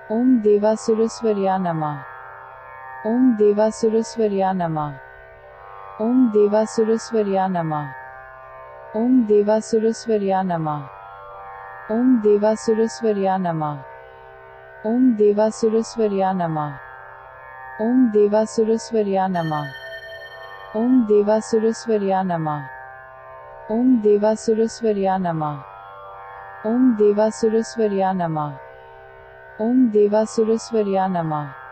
ओम देवासुरस्वर्या नमः। ओम देवासुरस्वर्या नमः। ओम देवासुरस्वर्या नमः। ओम देवासुरस्वर्या नमः। ओम देवासुरस्वर्या नमः। ओम देवासुरस्वर्या नमः। ओम देवासुरस्वर्या नमः। ओम देवासुरस्वर्या नमः। ओम देवासुरस्वर्या नमः। ओम देवासुरस्वर्या नमः। ओम देवासुरस्वर्या नमः।